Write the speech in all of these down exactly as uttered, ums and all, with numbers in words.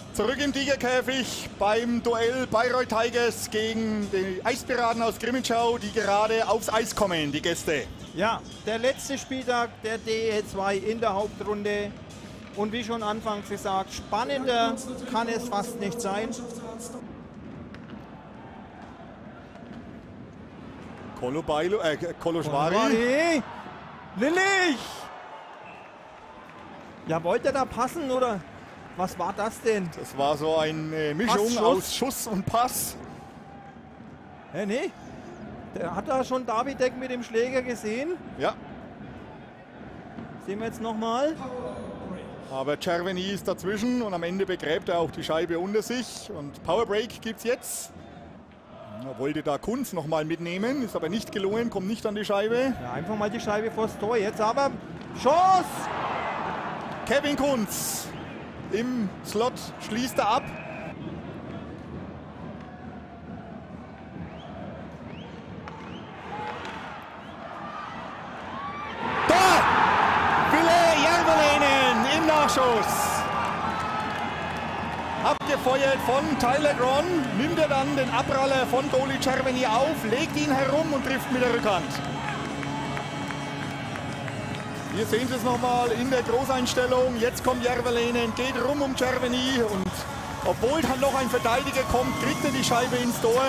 Zurück im Tigerkäfig beim Duell Bayreuth Tigers gegen die Eispiraten aus Grimmitschau, die gerade aufs Eis kommen, die Gäste. Ja, der letzte Spieltag der D E zwei in der Hauptrunde. Und wie schon anfangs gesagt, spannender kann es fast nicht sein. Kolo Bailo, äh, Kolo Schwari. Lillich! Ja, wollte er da passen oder was war das denn? Das war so eine Mischung Pass, Schuss. aus Schuss und Pass. Hä, nee. Der hat da schon Davidek mit dem Schläger gesehen. Ja. Sehen wir jetzt nochmal. Aber Cerveny ist dazwischen und am Ende begräbt er auch die Scheibe unter sich. Und Powerbreak gibt es jetzt. Er wollte da Kunz nochmal mitnehmen, ist aber nicht gelungen, kommt nicht an die Scheibe. Ja, einfach mal die Scheibe vors Tor. Jetzt aber Chance! Kevin Kunz im Slot schließt er ab. Da! Ville Järvelinen im Nachschuss. Abgefeuert von Tyler Gron, nimmt er dann den Abpraller von Goalie Cerveny auf, legt ihn herum und trifft mit der Rückhand. Hier sehen Sie es nochmal in der Großeinstellung. Jetzt kommt Järvelinen, geht rum um Cerveny und obwohl dann noch ein Verteidiger kommt, kriegt er die Scheibe ins Tor.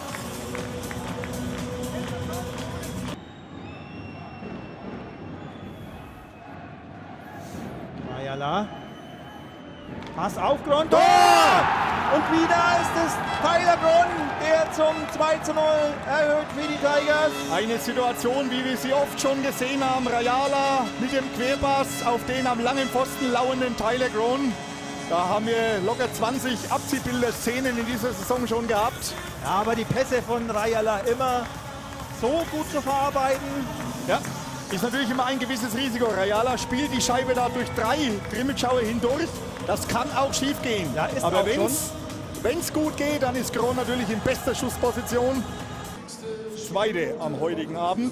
Ayala. Pass auf, Gron. Tor! Und wieder ist es Tyler Gron, der zum zwei zu null erhöht für die Tigers. Eine Situation, wie wir sie oft schon gesehen haben. Rajala mit dem Querpass auf den am langen Pfosten lauernden Tyler Gron. Da haben wir locker zwanzig Abziehbilder-Szenen in dieser Saison schon gehabt. Ja, aber die Pässe von Rajala immer so gut zu verarbeiten. Ja, ist natürlich immer ein gewisses Risiko. Rajala spielt die Scheibe da durch drei Grimmitschauer hindurch. Das kann auch schief gehen. Ja, ist aber auch wenn es gut geht, dann ist Gron natürlich in bester Schussposition. Zweite am heutigen Abend.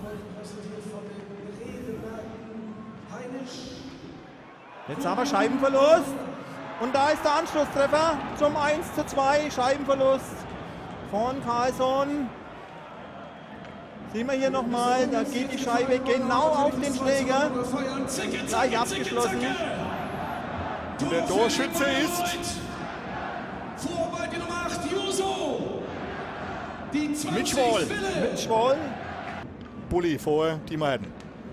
Jetzt haben wir Scheibenverlust. Und da ist der Anschlusstreffer zum eins zu zwei. Scheibenverlust von Carlson. Sehen wir hier nochmal, da geht die Scheibe genau auf den Schläger. Gleich abgeschlossen. Und der Torschütze ist Vorarbeit die Nummer acht, Juso. Die Mitch Wall. Mitch Wall. Bulli vor die Meiden.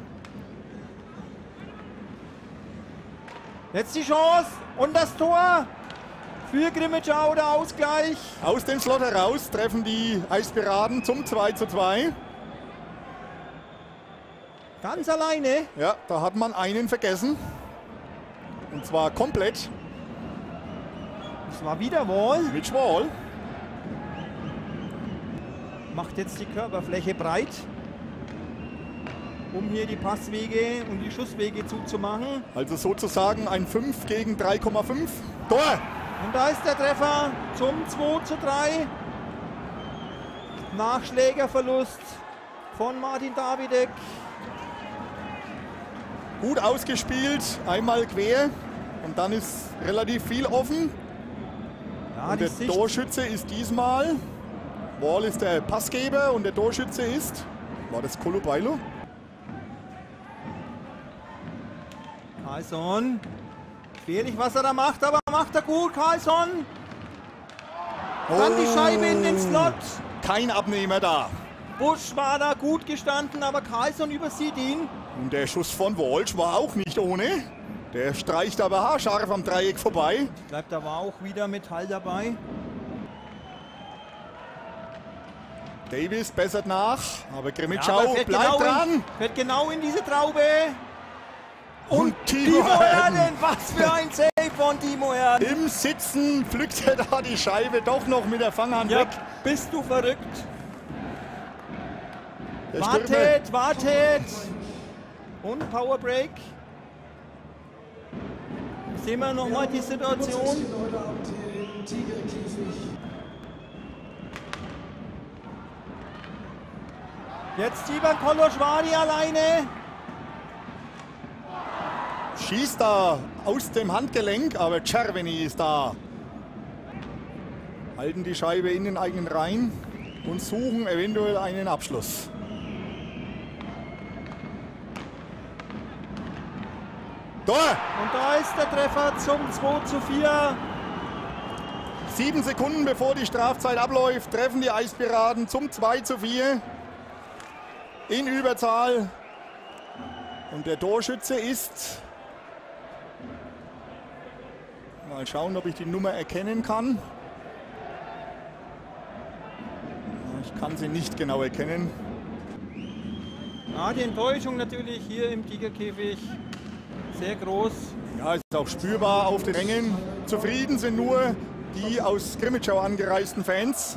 Jetzt die Chance und das Tor für Grimmitschau, der Ausgleich. Aus dem Slot heraus treffen die Eispiraten zum zwei zu zwei. Ganz alleine. Ja, da hat man einen vergessen. Und zwar komplett. Das war wieder Wall. Mitch Wall. Macht jetzt die Körperfläche breit, um hier die Passwege und die Schusswege zuzumachen. Also sozusagen ein fünf gegen drei Komma fünf. Tor! Und da ist der Treffer zum zwei zu drei. Nachschlägerverlust von Martin Davidek. Gut ausgespielt, einmal quer und dann ist relativ viel offen. Ja, und die der Sicht. Torschütze ist diesmal, Wall ist der Passgeber und der Torschütze ist, war das Kolo Bailo? Carlson. Gefährlich, was er da macht, aber macht er gut, Carlson. Dann die Scheibe in den Slot. Kein Abnehmer da. Busch war da gut gestanden, aber Carlson übersieht ihn. Und der Schuss von Walsh war auch nicht ohne. Der streicht aber haarscharf am Dreieck vorbei. Ich glaube, da war auch wieder Metall dabei. Davis bessert nach, aber Ja, Grimmitschau aber fährt bleibt genau dran. In, fährt genau in diese Traube. Und Timo Timo Herden. Herden, was für ein Save von Timo Herden. Im Sitzen pflückt er da die Scheibe doch noch mit der Fanghand Ja, weg. bist du verrückt? Der Stürmer. Wartet, wartet. Und Powerbreak. Sehen wir nochmal die Situation. Jetzt Ivan Kolo Schwari alleine. schießt da aus dem Handgelenk, aber Cerveni ist da. Halten die Scheibe in den eigenen Reihen und suchen eventuell einen Abschluss. Tor! Und da ist der Treffer zum zwei zu vier. Sieben Sekunden bevor die Strafzeit abläuft, treffen die Eispiraten zum zwei zu vier in Überzahl. Und der Torschütze ist... Mal schauen, ob ich die Nummer erkennen kann. Ich kann sie nicht genau erkennen. Ja, die Enttäuschung natürlich hier im Tigerkäfig sehr groß. Ja, ist auch spürbar auf den Rängen. Zufrieden sind nur die aus Grimmitschau angereisten Fans.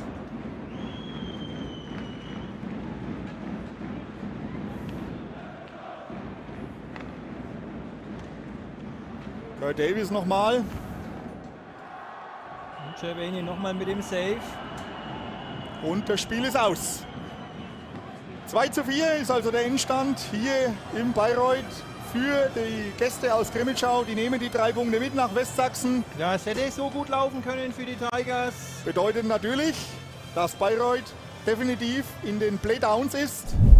Kurt Davies nochmal. Und Cerveni nochmal mit dem Save. Und das Spiel ist aus. zwei zu vier ist also der Endstand hier im Bayreuth für die Gäste aus Grimmitschau. Die nehmen die drei Punkte mit nach Westsachsen. Ja, es hätte so gut laufen können für die Tigers. Bedeutet natürlich, dass Bayreuth definitiv in den Playdowns ist.